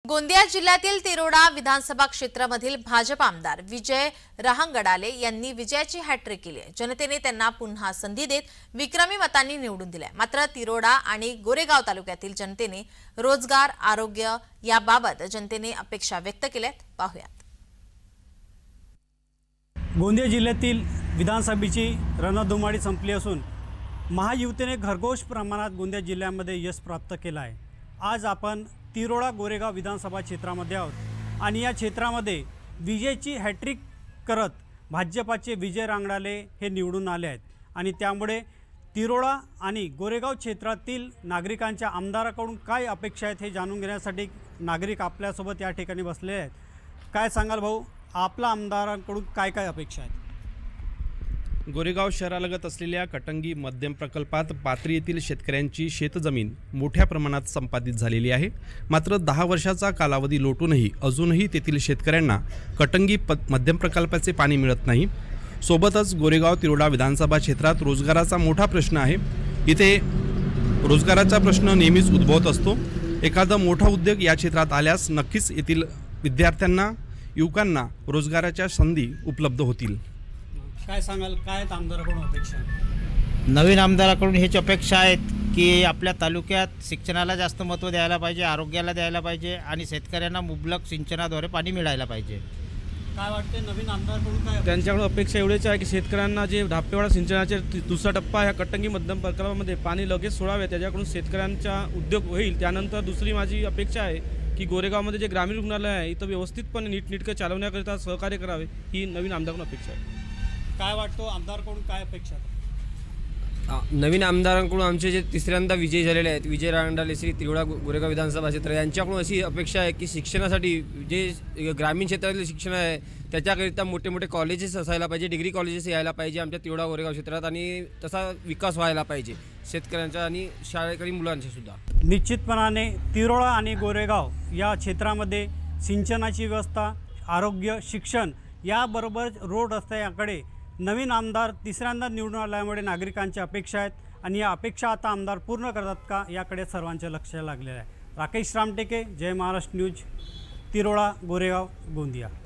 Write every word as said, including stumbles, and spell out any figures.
गोंदिया जिल्ह्यातील तिरोडा विधानसभा क्षेत्रामधील भाजप आमदार विजय रहांगडाले यांनी विजयाची हॅट्रिक केली आहे। जनतेने त्यांना पुन्हा संधी देत विक्रमी मतांनी निवडून दिले। मात्र तिरोडा आणि गोरेगाव तालुक्यातील जनतेने रोजगार, आरोग्य याबाबत जनतेने अपेक्षा व्यक्त केल्यात। पाहूयात। गोंदिया जिल्ह्यातील विधानसभेची रणधुमाळी संपली असून महायुतीने घरघोष प्रमाणात गोंदिया जिल्ह्यामध्ये यश प्राप्त केलं आहे। आज आपण तिरोडा गोरेगाव विधानसभा क्षेत्रामध्ये आहोत आणि या क्षेत्रामध्ये विजयची हॅट्रिक करत भाजपाचे विजय रहांगडाले हे निवडून आले आहेत आणि त्यामुळे तिरोडा आणि गोरेगाव क्षेत्रातील नागरिकांच्या आमदाराकडून काय अपेक्षा आहेत हे जाणून घेण्यासाठी नागरिक आपल्यासोबत या ठिकाणी बसले आहेत। काय सांगाल भाऊ, आपला आमदारांकडून काय काय अपेक्षा आहेत? गोरेगाव शहरालगत असलेल्या कटंगी मध्यम प्रकल्पात पाथरी येथील शेतकऱ्यांची शेतजमीन मोठ्या प्रमाणात संपादित झालेली आहे। मात्र दहा वर्षाचा कालावधी लोटूनही अजूनही तेथील शेतकऱ्यांना कटंगी मध्यम प्रकल्पाचे पाणी मिळत नाही। सोबतच गोरेगाव तिरोडा विधानसभा क्षेत्रात रोजगाराचा मोठा प्रश्न आहे। इथे रोजगाराचा प्रश्न नेहमीच उद्भवत असतो। एखादा मोठा उद्योग या क्षेत्रात आल्यास नक्कीच येथील विद्यार्थ्यांना, युवकांना रोजगाराच्या संधी उपलब्ध होतील। काय सांगाल, काय आमदाराकडून अपेक्षा? नवीन आमदाराकडून हीच अपेक्षा आहेत की आपल्या तालुक्यात शिक्षणाला जास्त महत्त्व द्यायला पाहिजे, आरोग्याला द्यायला पाहिजे आणि शेतकऱ्यांना मुबलक सिंचनाद्वारे पाणी मिळायला पाहिजे। काय वाटते नवीन आमदाराकडून काय? त्यांच्याकडून अपेक्षा एवढीच आहे की शेतकऱ्यांना जे ढापेवाडा सिंचनाचे दुसरा टप्पा ह्या कटंगी मध्यम प्रकल्पामध्ये पाणी लगेच सोडावे, त्याच्याकडून शेतकऱ्यांचा उद्योग होईल। त्यानंतर दुसरी माझी अपेक्षा आहे की गोरेगावमध्ये जे ग्रामीण रुग्णालय आहे इथं व्यवस्थितपणे नीटनेटकं चालवण्याकरिता सहकार्य करावे, ही नवीन आमदाराकडून अपेक्षा आहे। काय वाटतो आमदाराकडून काय अपेक्षा? नवीन आमदारांकडून आमचे जे तिसऱ्यांदा विजय झालेले आहेत, विजय रहांगडाले श्री तिरोडा गोरेगाव विधानसभा क्षेत्र, यांच्याकडून अशी अपेक्षा आहे की शिक्षणासाठी जे ग्रामीण क्षेत्रातले शिक्षण आहे त्याच्याकरिता मोठे मोठे कॉलेजेस असायला पाहिजे, डिग्री कॉलेजेस यायला पाहिजे आमच्या तिरोडा गोरेगाव क्षेत्रात आणि तसा विकास व्हायला पाहिजे शेतकऱ्यांचा आणि शाळकरी मुलांचा सुद्धा। निश्चितपणाने तिरोडा आणि गोरेगाव या क्षेत्रामध्ये सिंचनाची व्यवस्था, आरोग्य, शिक्षण याबरोबर रोड रस्त्याकडे नवीन आमदार तिसऱ्यांदा निवडून आल्यामुळे नागरिकांच्या अपेक्षा आहेत आणि या अपेक्षा आता आमदार पूर्ण करतात का याकडे सर्वांचे लक्ष लागलेलं आहे। राकेश रामटेके, जय महाराष्ट्र न्यूज, तिरोडा गोरेगाव, गोंदिया।